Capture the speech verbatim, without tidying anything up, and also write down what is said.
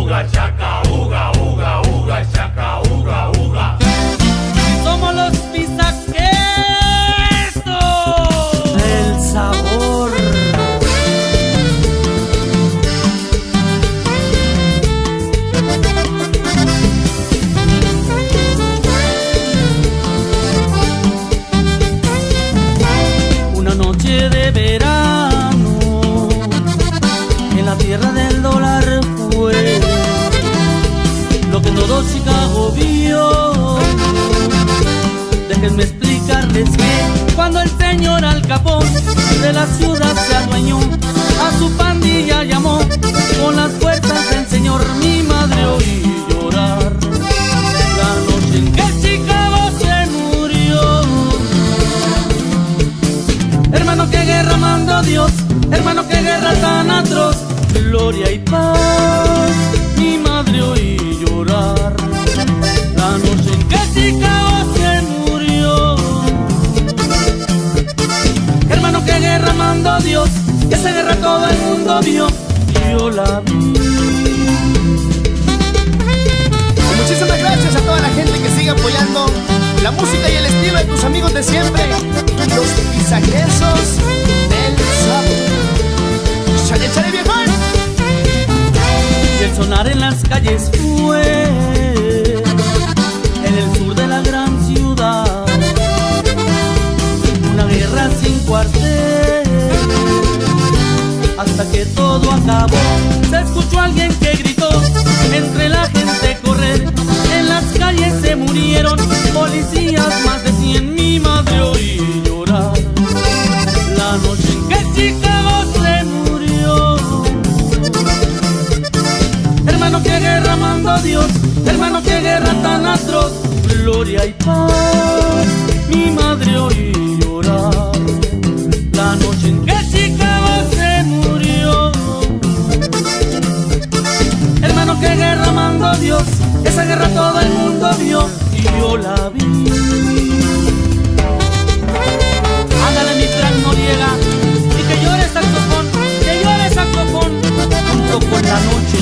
uga, chaca, uga, uga, uga, chaca, uga, uga. Somos los pisaquetos. El sabor. Una noche de verano en la tierra del dólar fue lo que todo Chicago vio. Déjenme explicarles que cuando el señor Al Capone de la ciudad se adueñó, a su pandilla llamó con las fuerzas del señor. Mi madre oí llorar la noche en que Chicago se murió. Hermano, qué guerra mandó Dios, hermano, qué guerra tan atroz. Gloria y paz, mi madre oí llorar la noche en que Chicago se murió. Hermano, qué guerra mandó Dios, que esa guerra todo el mundo vio, y yo la vi. Muchísimas gracias a toda la gente que sigue apoyando la música y el estilo de tus amigos de siempre, los pisaquesos del sabor. ¡Chale, chale, viejón! Y el sonar en las calles fue en el sur de la gran ciudad, una guerra sin cuartel, hasta que todo acabó. Se escuchó alguien que gritó, entre la gente correr, en las calles se murieron policías, más de cien. Mi madre oí llorar la noche en que Chicago se murió. Hermano, qué guerra mandó Dios, hermano, qué guerra tan atroz. Gloria y paz, mi madre oí llorar la noche en que Chicago se murió. Hermano, qué guerra mandó Dios, esa guerra todo el mundo vio, y yo la vi. Ándale, mi Frank Noriega, y que llore saxofón, que llore saxofón, junto con la noche.